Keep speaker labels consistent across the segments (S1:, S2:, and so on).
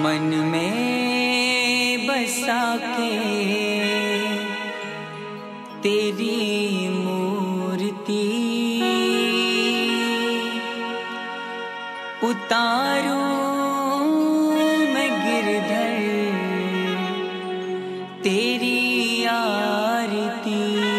S1: मन में बसा के तेरी मूर्ति उतारूं मैं गिरधर तेरी आरती।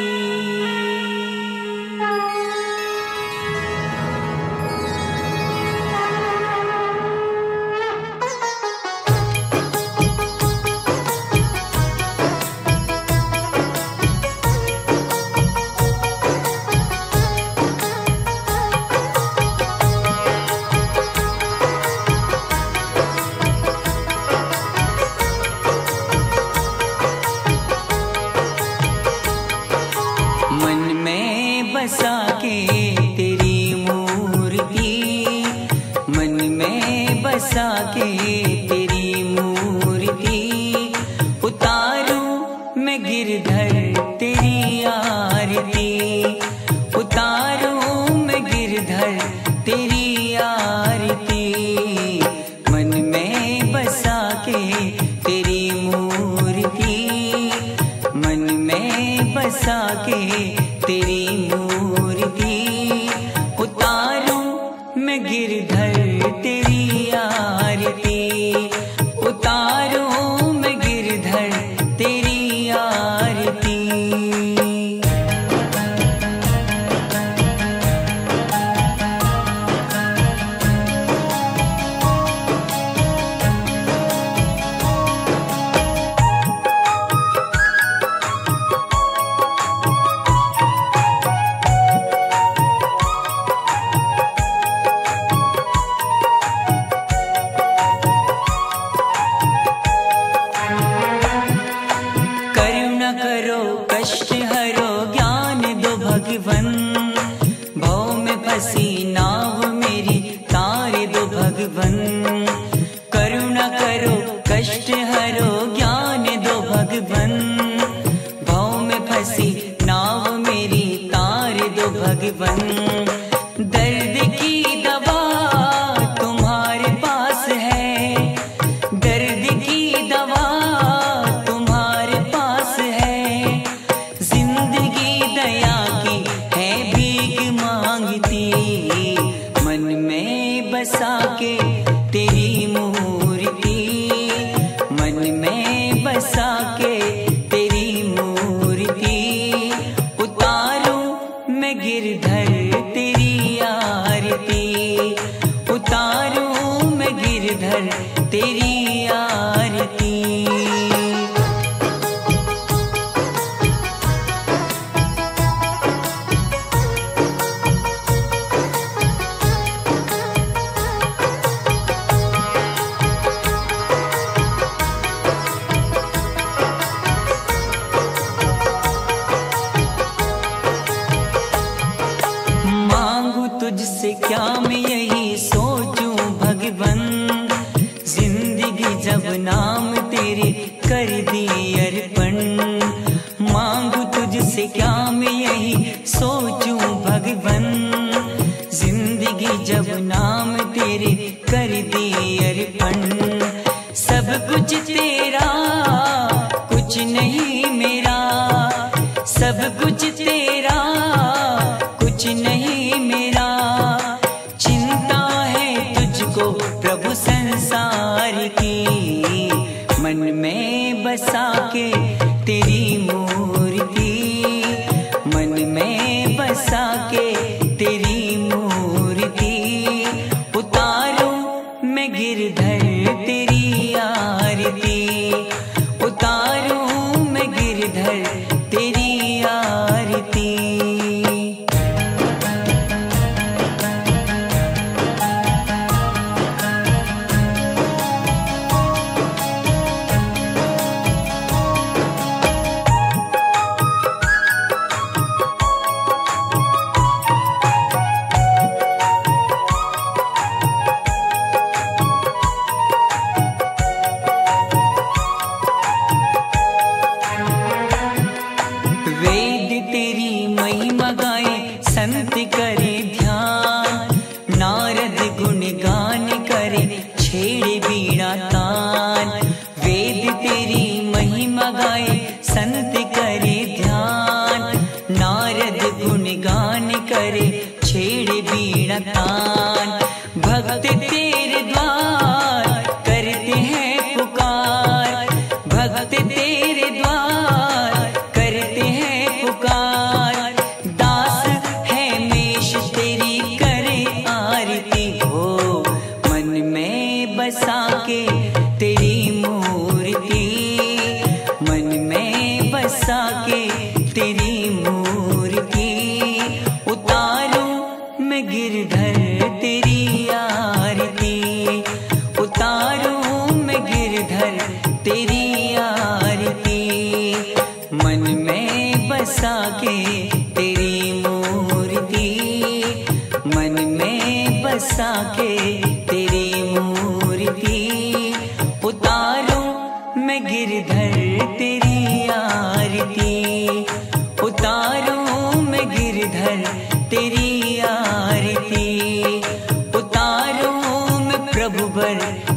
S1: मन में बसा के तेरी मूर्ति, मन में बसा के तेरी मूर्ति उतारूं मैं गिरधर तेरी आरती, उतारूं मैं गिरधर तेरी आरती। मन में बसा के तेरी मूर्ति, मन में बसा के तेरी मूर्ति उतारूं मैं गिरधर तेरी आरती, उतारूं मैं गिरधर तेरी आरती। करो कष्ट हरो ज्ञान दो भगवन, भव में फंसी नाव मेरी तार दो भगवन। करुणा करो कष्ट हरो ज्ञान दो भगवन, भव में फंसी नाव मेरी तार दो भगवन। दर्द की दवा तुम्हारे पास है, दर्द की दवा तुम्हारे पास है, जिंदगी दया की है भीख मांगती। मन में बसा के तेरी मूर्ति, मन में बसा के तेरी मूर्ति उतारूं मैं गिरधर तेरी आरती, उतारूं मैं गिरधर तेरी आरती। मांगू तुझसे क्या मैं यही सोचूं भगवन, जिंदगी जब नाम तेरे कर दी अर्पण। मांगू तुझसे क्या मैं यही सोचूं भगवन, जिंदगी जब नाम तेरे कर दी अर्पण। सब कुछ तेरा कुछ नहीं मेरा, सब कुछ तेरा कुछ नहीं मेरा। चिंता है तुझको प्रभु संसार की, मन में बसा के तेरी मूर्ति, मन में बसा के तेरी मूर्ति उतारूं मैं गिरधर तेरी आरती, उतारूं मैं गिरधर तेरी आरती। संत करे ध्यान, नारद गुण गान करे, छेड़े बीड़ा तान। तेरी मूर्ति, उतारूं मैं गिरधर तेरी आरती, उतारूं मैं गिरधर तेरी आरती। मन में बसा के तेरी मूर्ति, मन में बसा के तेरी मूर्ति, उतारूं मैं गिरधर तेरी आरती, उतारूं मैं गिरधर तेरी आरती, उतारूं मैं प्रभुवर